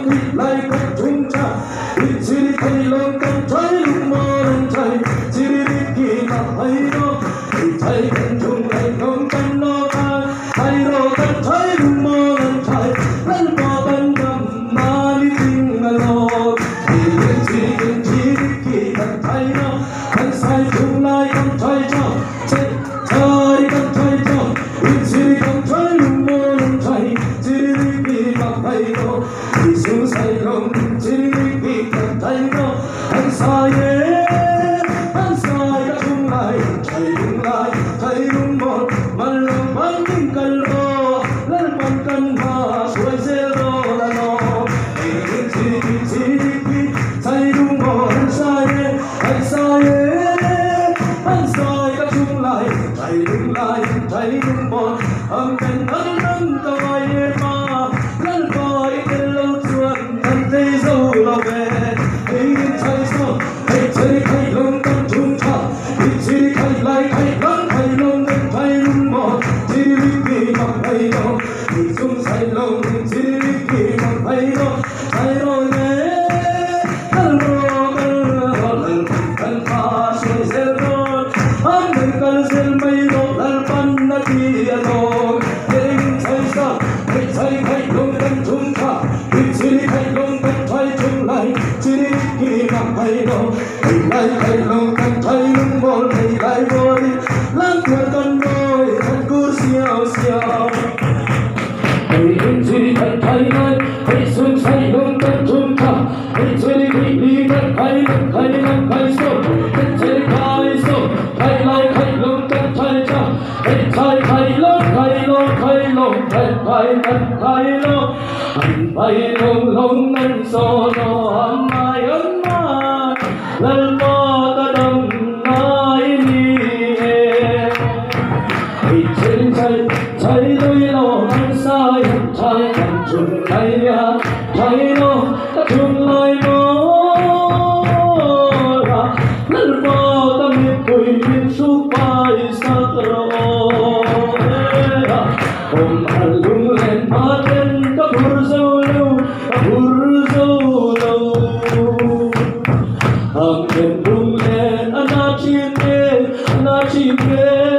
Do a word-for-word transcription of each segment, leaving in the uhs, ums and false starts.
khi lại cùng chúng ta đi chỉ đi thay lòng cầm trái lúc mơ lên trái chỉ đi đi kỳ ta hay đó thì trái cần chung lại không cần lo ta hay đó cần trái lúc mơ lên trái lên qua bên cầm mà đi tìm mà lo thì đến chỉ đến chỉ đi kỳ ta hay đó cần sai chung lại cầm trái cho trái trái cầm trái cho đi chỉ đi cầm trái lúc mơ lên trái chỉ đi kỳ ta hay đó thì xuống sai lòng chỉ đi kỳ ta hay đó anh sai anh sai đã chung lại thầy đúng lại thầy đúng một mà lòng bánh kinh cần lo lên bằng cần mà xuôi zero là nó thì những gì chỉ đi thầy đúng một anh sai anh sai anh sai đã chung lại thầy đúng lại thầy đúng một âm thanh ân ân cao ai mà lên coi cái lâu chuột thân thế dâu lo về thì những thầy sao thầy thầy thầy lòng tâm chúng ta thì chỉ thầy lại thầy lắng thầy lòng tâm thầy đúng một chỉ đi kỳ mà thầy đâu thì chúng thầy lòng chỉ đi kỳ mà thầy đâu thầy đâu nhé cần lo cần lo lần cần pha xuôi zero anh đừng cần zero mấy đâu lần ban đã đi đâu để thầy sao thầy thầy thầy lòng tâm chúng ta thì chỉ thầy lòng tâm thầy chung lại chỉ đi kỳ mà thầy đâu thầy lại thầy lòng tâm thầy đúng một thầy lại vô đi lắng nghe con nói thật cứ xiao xiao thầy đến chỉ thầy thầy lại thầy xuống thầy lòng tâm chúng ta thầy chỉ đi kỳ đi thầy thầy thầy lòng thầy số thầy chỉ thầy số thầy lại thầy lòng tâm thầy cho thầy thầy thầy lòng thầy lòng thầy lòng thầy thầy thầy thầy lòng anh thầy lòng lòng anh so nó âm ai ấm ai lần mơ ta đâm ai đi thì trên thầy thầy đôi lo anh sai thầy cầm chung thầy ya thầy nó ta chung lại mơ ra lần mơ ta miệt cười miệt xúc bài sắc rồi ôm anh lung lên mắt lên ta bur dâu lâu ta bur dâu lâu âm đêm rung lên anh đã chim nghe anh đã chim nghe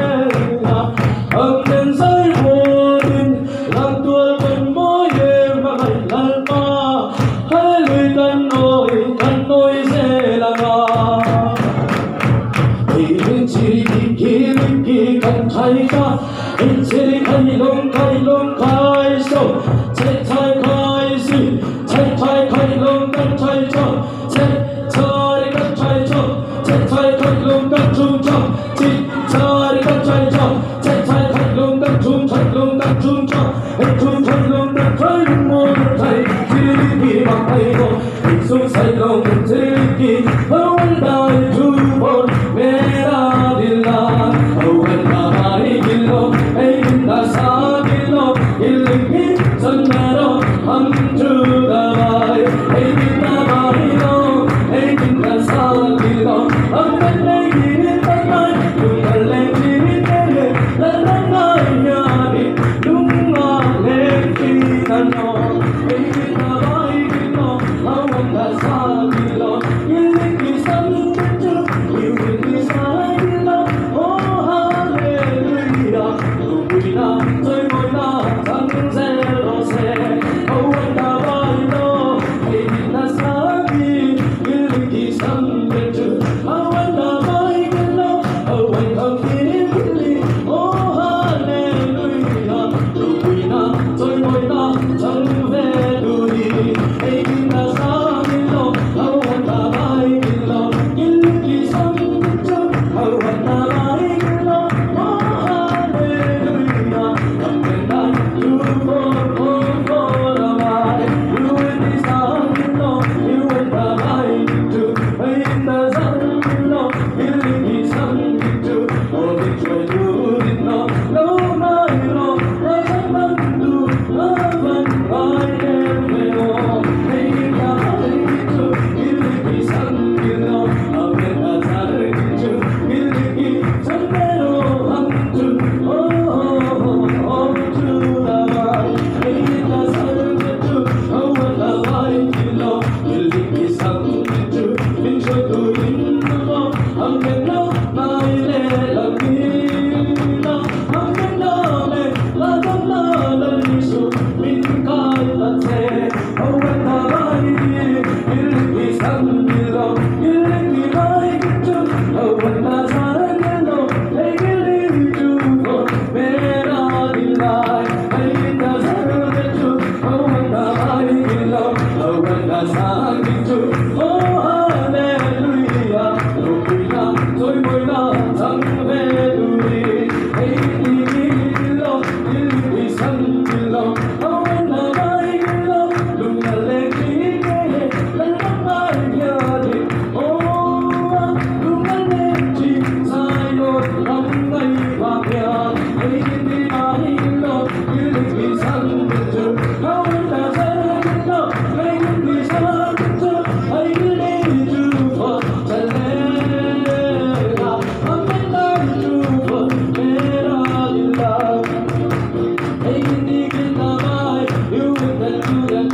âm đêm rơi vô tình làm tua vẫn mối em mà hãy lần mà hãy lùi căn nỗi căn nỗi dễ là ngà thì những chỉ đi kia đi kia cần thay ra những chỉ đi thay lòng thay lòng thay sâu thay thay thay gì thay thay thay lòng cần thay cho thay thay cần thay cho thay thay thay lòng cần chung cho thay thay cần thay cho thay thay thay lòng cần chung thay lòng cần chung cho thay chung thay lòng cần thay đúng một thay chỉ đi kỳ bằng thay đó thì xuống say lòng chỉ đi kỳ hầu đời tu bồn mẹ ra đi la hầu đời đi lo ai ta sa đi lo illing hit chân đó hâm trừ đời ai ta bài lo ai ta sa đi lo âm thanh này đi ta nói đừng cần lên đi thế là đang nói nhà đi đúng là lên khi ta nói ai ta bài đi lo hầu ta sa đi lo illing hit chân đó illing hit sa đi lo oh hallelujah vui na chơi ngồi na chẳng zero xe hầu anh ta bài lo hay đi na sa đi illing hit chân trừ hầu anh ta bài lo hầu anh không biết đi oh hallelujah vui na chơi ngồi na chẳng về đuổi hay đi na sa đi lo hầu anh ta bài lo illing hit chân trừ hầu anh ta bài lo oh hallelujah cầm bên tay you for for for the light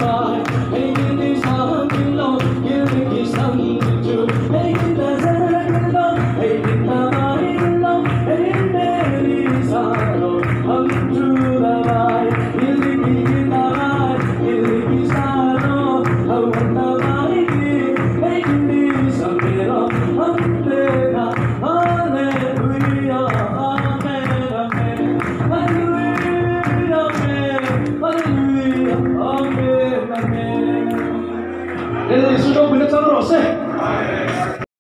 vai hey đi sang kinh lo yêu đi sang chu hey ta ra kinh lo hey ta vai kinh lo hey đi sang lo hum chu la vai yêu đi ta vai yêu đi sang lo hum ta vai hey đi sang kinh lo hum te na hallelujah amen amen hallelujah amen hallelujah amen. Ele sudah benar-benar roseh.